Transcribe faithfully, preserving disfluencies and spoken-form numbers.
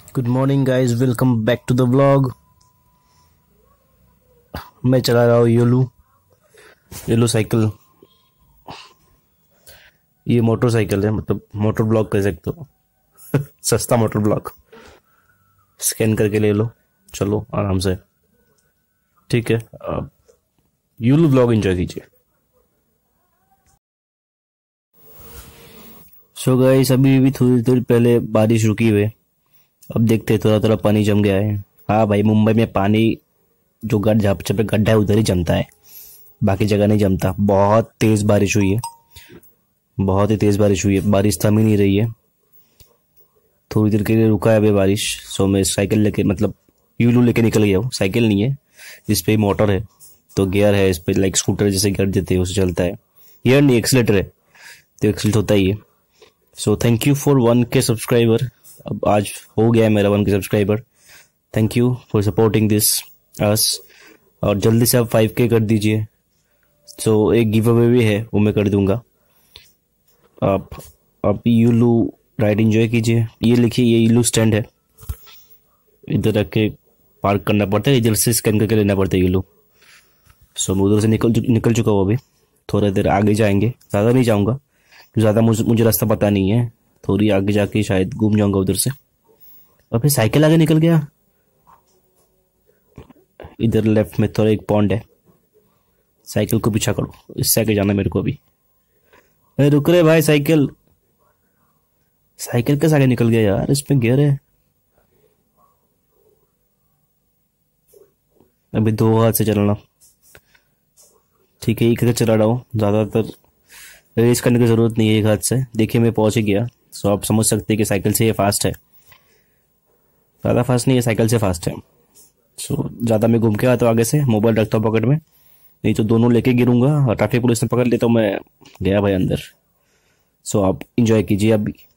Good morning guys, welcome back to the vlog. मैं चला रहा हूँ योलू योलू साइकिल। ये मोटरसाइकिल है, मतलब मोटर ब्लॉक कह सकते हो। सस्ता मोटर ब्लॉक। स्कैन करके ले लो, चलो आराम से। ठीक है, अब योलू ब्लॉग एंजॉय कीजिए। सो गाइस, अभी भी थोड़ी देर पहले बारिश रुकी हुई है। अब देखते हैं, थोड़ा थोड़ा पानी जम गया है। हाँ भाई, मुंबई में पानी जो गड्ढा जहाँ पे गड्ढा है उधर ही जमता है, बाकी जगह नहीं जमता। बहुत तेज बारिश हुई है, बहुत ही तेज बारिश हुई है। बारिश थम ही नहीं रही है, थोड़ी देर के लिए रुका है अभी बारिश। सो मैं साइकिल लेके, मतलब यूलू लेके निकल गया हूँ। साइकिल नहीं है, इस पे मोटर है, तो गियर है इस पे, लाइक स्कूटर जैसे गियर देते हैं उससे चलता है। गियर नहीं, एक्सीलेटर है, तो एक्सीलेटर होता ही है। So thank you for one K subscriber. अब आज हो गया है मेरा one K subscriber. Thank you for supporting this us, और जल्दी से आप फाइव के कर दीजिए। सो एक गिव अवे भी है, वो मैं कर दूंगा। आप आप यूलू राइड एंजॉय कीजिए। ये लिखिए, ये यूलू स्टैंड है, इधर रख के पार्क करना पड़ता है, इधर से स्कैन करके लेना पड़ता है यूलू। सो मैं उधर से निकल निकल चुका हूँ। अभी थोड़ा देर आगे जाएंगे, ज़्यादा नहीं जाऊँगा, ज़्यादा मुझे मुझे रास्ता पता नहीं है। थोड़ी आगे जाके शायद घूम जाऊंगा उधर से। और फिर साइकिल आगे निकल गया। इधर लेफ्ट में थोड़ा एक पॉन्ड है, साइकिल को पीछा करो, इससे आगे जाना मेरे को अभी। अरे रुक रे भाई, साइकिल साइकिल कैसे आगे निकल गया यार, इसमें गियर है। अभी दो हाथ से चलना ठीक है, एक हाथ चला रहा हूँ। ज़्यादातर रेस करने की ज़रूरत नहीं है एक हाथ से। देखिए मैं पहुंच ही गया। सो आप समझ सकते हैं कि साइकिल से ये फास्ट है, ज़्यादा फास्ट नहीं है, साइकिल से फास्ट है। सो ज़्यादा मैं घूम के आता हूँ आगे से, मोबाइल रखता हूँ पॉकेट में, नहीं तो दोनों लेके गिरूंगा और ट्रैफिक पुलिस ने पकड़ लिया तो मैं गया भाई अंदर। सो आप इंजॉय कीजिए अभी।